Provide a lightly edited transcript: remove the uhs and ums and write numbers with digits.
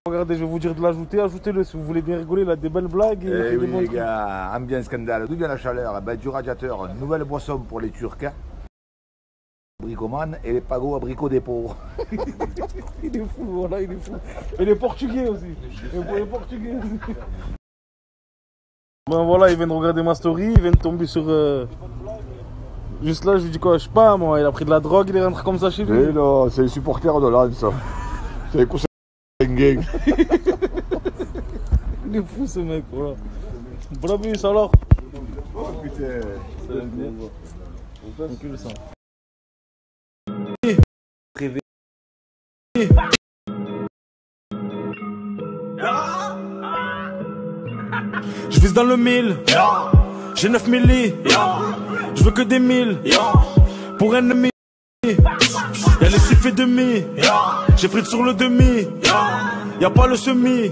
Regardez, je vais vous dire de l'ajouter, ajoutez-le si vous voulez bien rigoler, il a des belles blagues. Et oui les gars, ambiance scandale. D'où vient la chaleur? Ben, du radiateur, une nouvelle boisson pour les Turcs. Bricoman et les pagots abricots dépôt. Il est fou, voilà, il est fou. Et les Portugais aussi. Les Portugais aussi. Ben voilà, il vient de regarder ma story, il vient de tomber sur... Juste là, je lui dis quoi, je sais pas moi, il a pris de la drogue, il est rentré comme ça chez lui. Mais non, c'est les supporters de Lens. C'est les coussins de Il est fou ce mec, voilà. Bon appétit alors. Oh putain. Tranquille ça. Je vise dans le 1000, j'ai 9 milli, je veux que des 1000, pour ennemi, y'a les 6 et demi, j'ai frites sur le demi, y'a pas le semi.